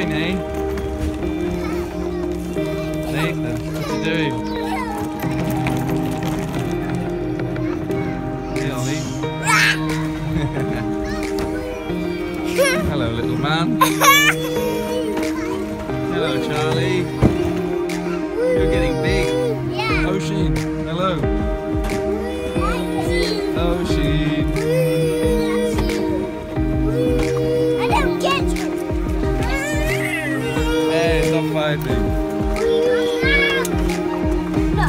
doing, eh? Nathan, what you doing? Hey, Ollie. Hello, little man. Hello, Charlie. You're getting big. Yeah. Oisin, hello. Oisin. I don't get you. Hey, stop fighting. No.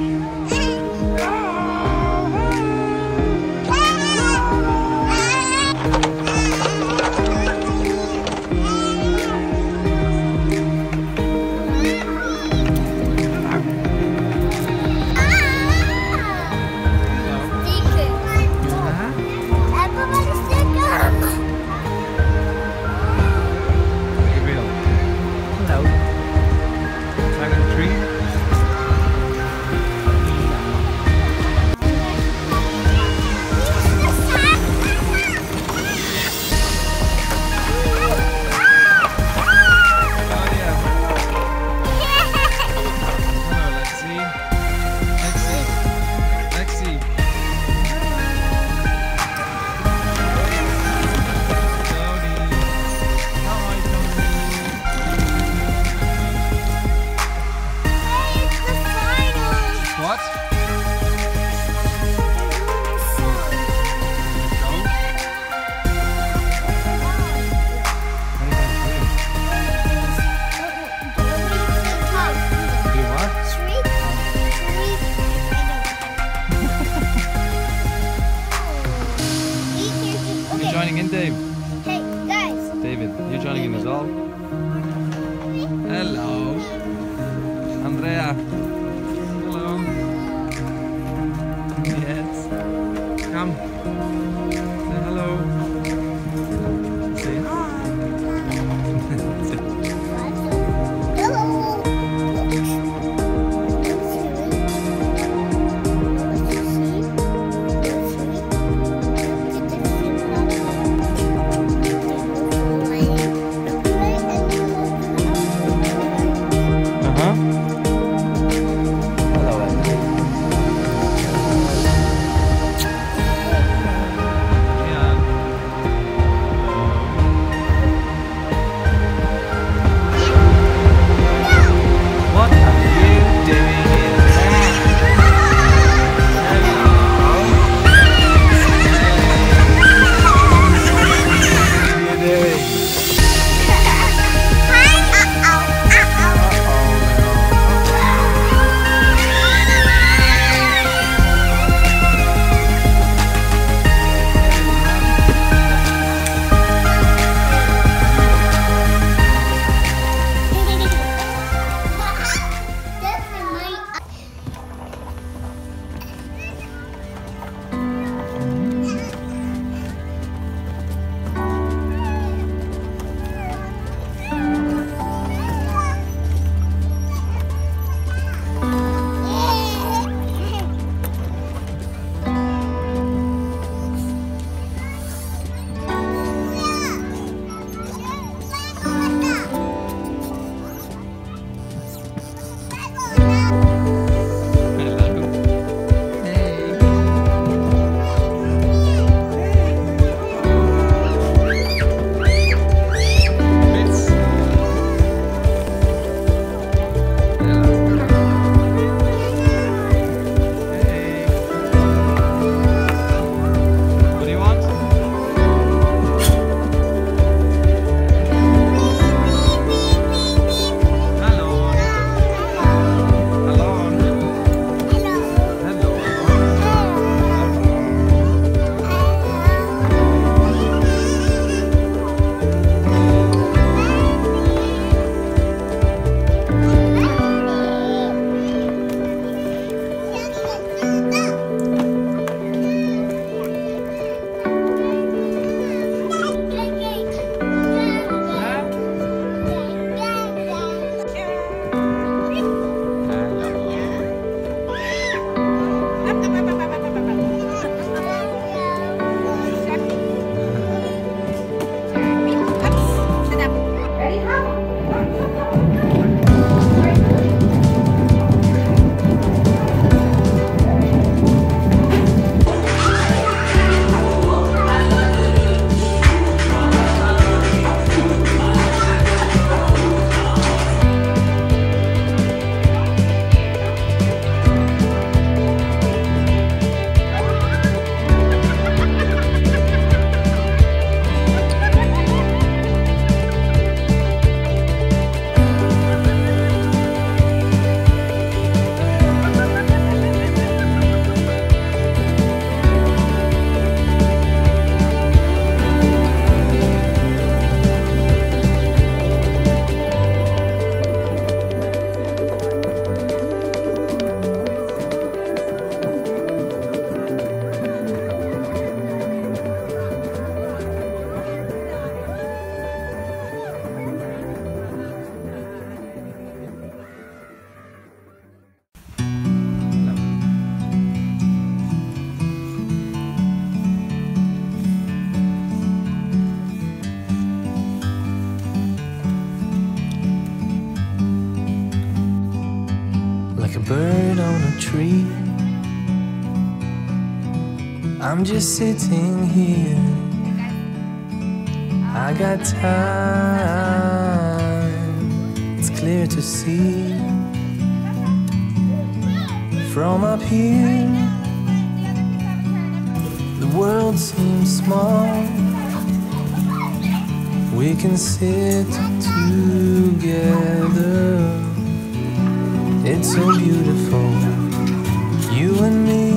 Gabriel. Hello. Climb in the tree. Claudia. Hello, Lexi. Lexi. Lexi. Tony. Hi, Tony. What? Do what? You're joining in, Dave. Hey guys. David, you're joining in as well. Hello. Andrea. Hello. Yes. Come. Say hello. Say hi. Uh-huh. bird on a tree. I'm just sitting here. I got time. It's clear to see from up here. The world seems small. We can sit together. It's so beautiful, you and me.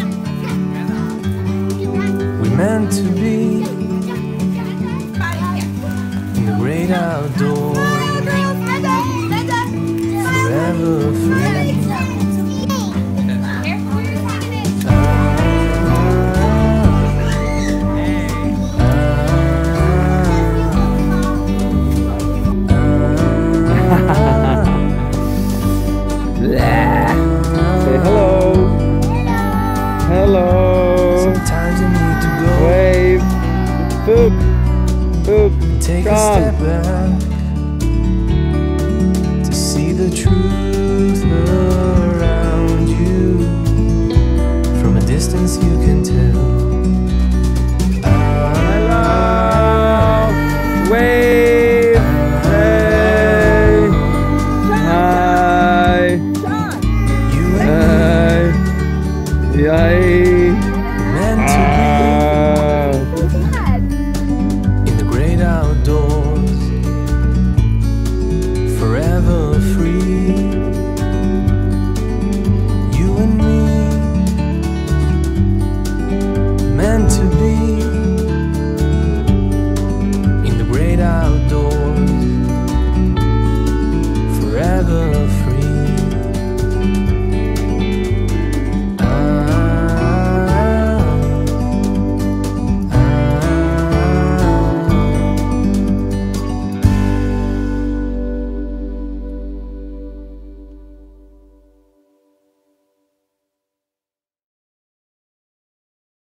We're meant to be in the great outdoors, forever free. Say hello. Hello. Sometimes you need to go. Wave. Boop. Boop. Take a Come. step back to see the truth around you. From a distance you can tell. Hello. Wave. Hey. Hi. You and Hey. Yay. meant to be in the great outdoors.